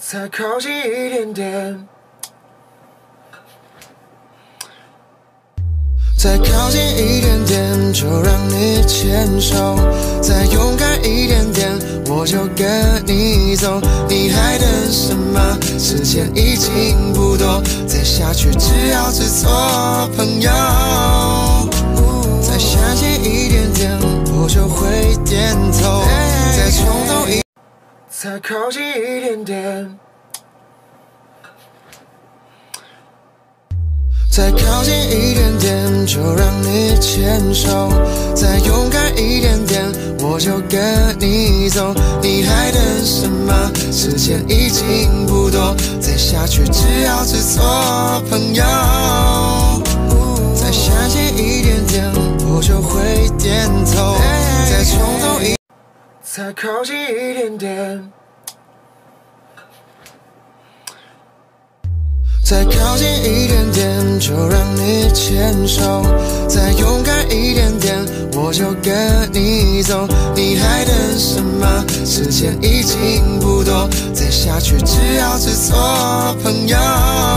再靠近一点点，再靠近一点点，就让你牵手，再勇敢一点点，我就跟你走。你还等什么？时间已经不多，再下去只要只做朋友。再相信一点点，我就会点头。再冲动一，再靠近一点点。 再靠近一点点，就让你牵手，再勇敢一点点，我就跟你走。你还等什么？时间已经不多，再下去只要只做朋友。再相信一点点，我就会点头。再冲动一，再靠近一点点。 再靠近一点点，就让你牵手，再勇敢一点点，我就跟你走。你还等什么？时间已经不多，再下去只要只做朋友。